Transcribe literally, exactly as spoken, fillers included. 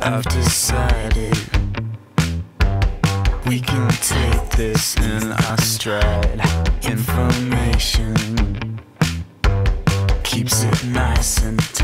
I've decided we can take this in our stride. Information keeps it nice and tight.